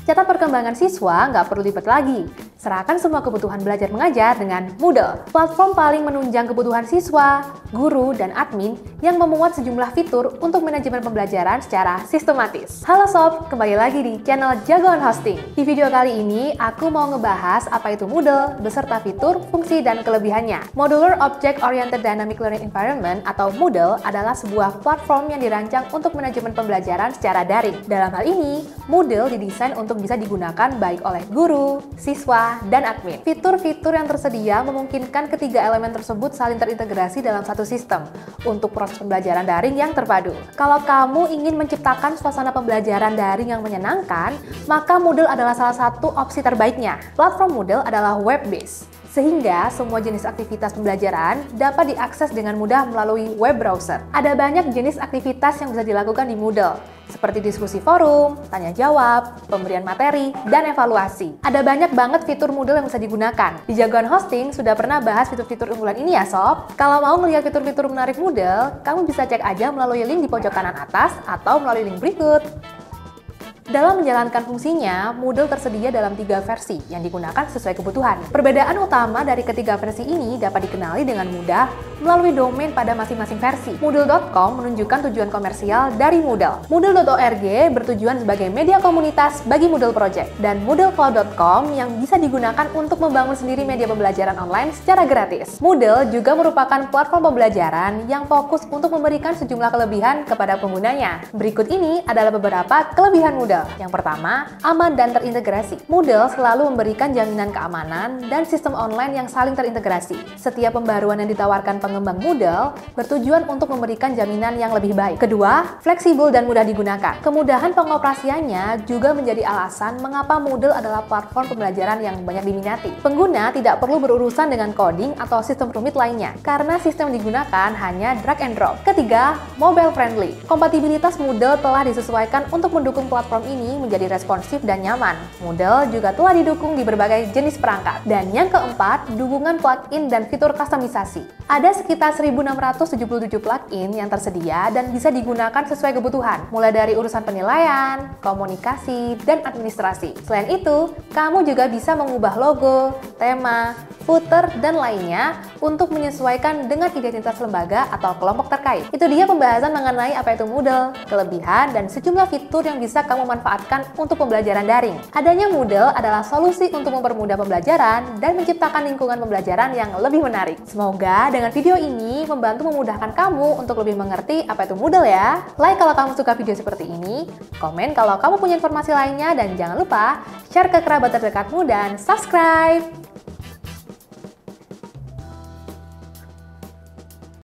Catat perkembangan siswa nggak perlu ribet lagi. Serahkan semua kebutuhan belajar mengajar dengan Moodle, platform paling menunjang kebutuhan siswa, guru, dan admin yang memuat sejumlah fitur untuk manajemen pembelajaran secara sistematis. Halo Sob, kembali lagi di channel Jagoan Hosting. Di video kali ini, aku mau ngebahas apa itu Moodle beserta fitur, fungsi, dan kelebihannya. Modular Object Oriented Dynamic Learning Environment atau Moodle adalah sebuah platform yang dirancang untuk manajemen pembelajaran secara daring. Dalam hal ini, Moodle didesain untuk bisa digunakan baik oleh guru, siswa, dan admin. Fitur-fitur yang tersedia memungkinkan ketiga elemen tersebut saling terintegrasi dalam satu sistem untuk proses pembelajaran daring yang terpadu. Kalau kamu ingin menciptakan suasana pembelajaran daring yang menyenangkan, maka Moodle adalah salah satu opsi terbaiknya. Platform Moodle adalah web-based, sehingga semua jenis aktivitas pembelajaran dapat diakses dengan mudah melalui web browser. Ada banyak jenis aktivitas yang bisa dilakukan di Moodle, seperti diskusi forum, tanya jawab, pemberian materi, dan evaluasi. Ada banyak banget fitur Moodle yang bisa digunakan. Di Jagoan Hosting sudah pernah bahas fitur-fitur unggulan ini ya Sob. Kalau mau melihat fitur-fitur menarik Moodle, kamu bisa cek aja melalui link di pojok kanan atas atau melalui link berikut. Dalam menjalankan fungsinya, Moodle tersedia dalam 3 versi yang digunakan sesuai kebutuhan. Perbedaan utama dari ketiga versi ini dapat dikenali dengan mudah melalui domain pada masing-masing versi. Moodle.com menunjukkan tujuan komersial dari Moodle. Moodle.org bertujuan sebagai media komunitas bagi Moodle Project. Dan MoodleCloud.com yang bisa digunakan untuk membangun sendiri media pembelajaran online secara gratis. Moodle juga merupakan platform pembelajaran yang fokus untuk memberikan sejumlah kelebihan kepada penggunanya. Berikut ini adalah beberapa kelebihan Moodle. Yang pertama, aman dan terintegrasi. Moodle selalu memberikan jaminan keamanan dan sistem online yang saling terintegrasi. Setiap pembaruan yang ditawarkan pengembang Moodle bertujuan untuk memberikan jaminan yang lebih baik. Kedua, fleksibel dan mudah digunakan. Kemudahan pengoperasiannya juga menjadi alasan mengapa Moodle adalah platform pembelajaran yang banyak diminati. Pengguna tidak perlu berurusan dengan coding atau sistem rumit lainnya, karena sistem yang digunakan hanya drag and drop. Ketiga, mobile friendly. Kompatibilitas Moodle telah disesuaikan untuk mendukung platform ini menjadi responsif dan nyaman. Moodle juga telah didukung di berbagai jenis perangkat. Dan yang keempat, dukungan plugin dan fitur kustomisasi. Ada sekitar 1677 plugin yang tersedia dan bisa digunakan sesuai kebutuhan, mulai dari urusan penilaian, komunikasi, dan administrasi. Selain itu, kamu juga bisa mengubah logo, tema, footer, dan lainnya untuk menyesuaikan dengan identitas lembaga atau kelompok terkait. Itu dia pembahasan mengenai apa itu Moodle, kelebihan, dan sejumlah fitur yang bisa kamu manfaatkan untuk pembelajaran daring. Adanya Moodle adalah solusi untuk mempermudah pembelajaran dan menciptakan lingkungan pembelajaran yang lebih menarik. Semoga dengan video ini membantu memudahkan kamu untuk lebih mengerti apa itu Moodle ya. Like kalau kamu suka video seperti ini, komen kalau kamu punya informasi lainnya, dan jangan lupa share ke kerabat terdekatmu dan subscribe.